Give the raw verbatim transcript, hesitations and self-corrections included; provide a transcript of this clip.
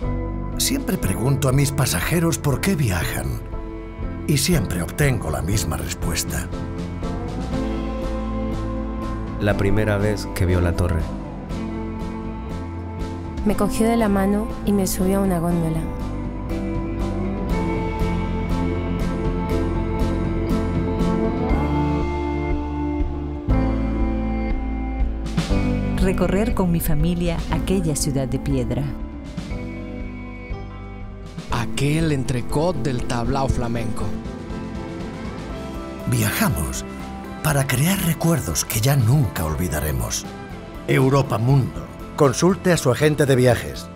Siempre pregunto a mis pasajeros por qué viajan y siempre obtengo la misma respuesta. La primera vez que vio la torre. Me cogió de la mano y me subió a una góndola. Recorrer con mi familia aquella ciudad de piedra. Aquel entrecot del tablao flamenco. Viajamos para crear recuerdos que ya nunca olvidaremos. Europa Mundo. Consulte a su agente de viajes.